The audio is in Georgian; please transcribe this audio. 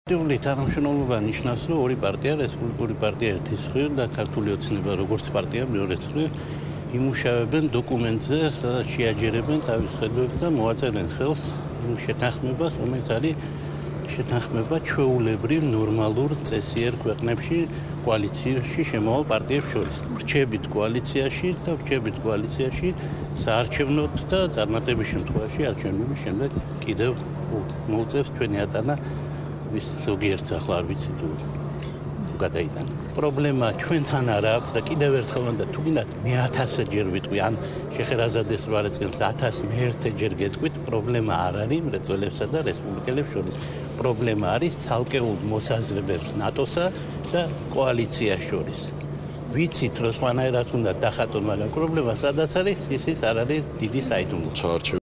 თანამშრომლობა ნიშნავს, რომ ორი პარტია, რესპუბლიკური პარტია ერთის მხრივ და ქართული ოცნება როგორც პარტია მეორეს მხრივ იმუშავებენ დოკუმენტზე, სადაც შეაჯერებენ თავის ხედვებს და მოაწერენ ხელს იმ შეთანხმებას, რომელიც არის შეთანხმება ჩვეულებრივ ნორმალურ წესიერ ქვეყნებში კოალიციაში შემავალ პარტიებს შორის. ვრჩებით კოალიციაში საარჩევნოდ და წარმატების შემთხვევაში არჩევნების შემდეგ კიდევ მოუწევს თქვენი ატანა ვის ზოგიერთ ახლა არ ვიცი თუ გადაიტანა. პრობლემა ჩვენთან არ აქვს და კიდევ ერთხელ უნდა თუ გინდათ მე 1000 ჯერ ვიტყვი ან შეხერაზადეს რო არ ეწევს 1001 ჯერ გეტყვით პრობლემა არ არის მრეწველებსა და რესპუბლიკელებს შორის. პრობლემა არის ცალკეულ მოსაზრებებს ნატოსა და კოალიციას შორის. ვიცით რომ სხვანაირად უნდა დახატონ, მაგრამ პრობლემა სადაც არის, ის არ არის დიდი საიდუმლო.